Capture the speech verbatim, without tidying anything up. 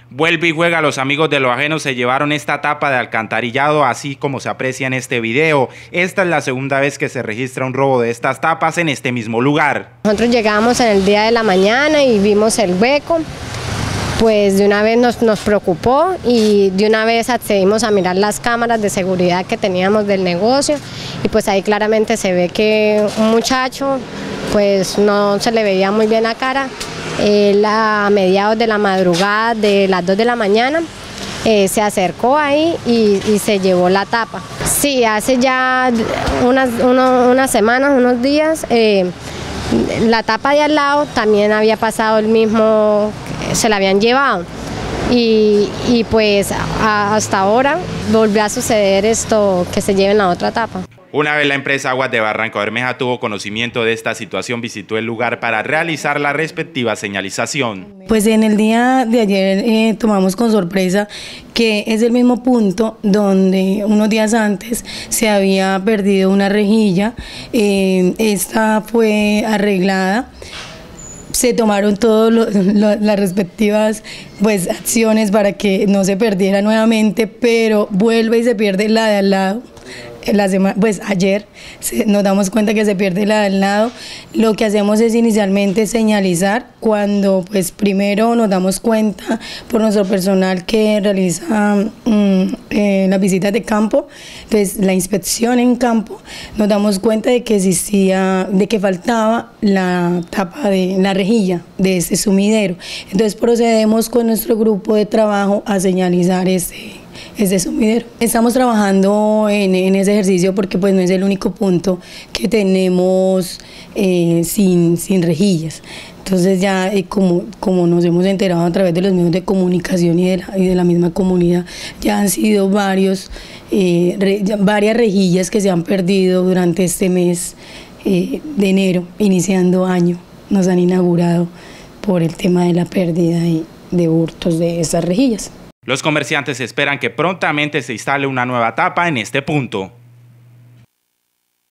Vuelve y juega, los amigos de lo ajeno se llevaron esta tapa de alcantarillado, así como se aprecia en este video. Esta es la segunda vez que se registra un robo de estas tapas en este mismo lugar. Nosotros llegamos en el día de la mañana y vimos el hueco, pues de una vez nos, nos preocupó y de una vez accedimos a mirar las cámaras de seguridad que teníamos del negocio y pues ahí claramente se ve que un muchacho pues no se le veía muy bien la cara. Él a mediados de la madrugada de las dos de la mañana eh, se acercó ahí y, y se llevó la tapa. Sí, hace ya unas, uno, unas semanas, unos días, eh, la tapa de al lado también había pasado el mismo, se la habían llevado. Y, y pues a, hasta ahora volvió a suceder esto, que se lleven la otra tapa. Una vez la empresa Aguas de Barranca Bermeja tuvo conocimiento de esta situación, visitó el lugar para realizar la respectiva señalización. Pues en el día de ayer eh, tomamos con sorpresa que es el mismo punto donde unos días antes se había perdido una rejilla. Eh, esta fue arreglada. Se tomaron todas las respectivas pues, acciones para que no se perdiera nuevamente, pero vuelve y se pierde la de al lado. La semana, pues ayer se, nos damos cuenta que se pierde la del lado. Lo que hacemos es inicialmente señalizar cuando pues primero nos damos cuenta por nuestro personal que realiza um, eh, las visitas de campo, pues la inspección en campo, nos damos cuenta de que existía, de que faltaba la tapa de la rejilla de ese sumidero. Entonces procedemos con nuestro grupo de trabajo a señalizar ese es de sumidero. Estamos trabajando en, en ese ejercicio porque pues no es el único punto que tenemos eh, sin, sin rejillas. Entonces ya eh, como, como nos hemos enterado a través de los medios de comunicación y de la, y de la misma comunidad, ya han sido varios, eh, re, ya, varias rejillas que se han perdido durante este mes eh, de enero, iniciando año. Nos han inaugurado por el tema de la pérdida de, de hurtos de esas rejillas. Los comerciantes esperan que prontamente se instale una nueva tapa en este punto.